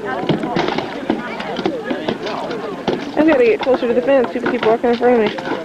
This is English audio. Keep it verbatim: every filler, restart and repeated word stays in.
I gotta get closer to the fence. People keep walking in front of me.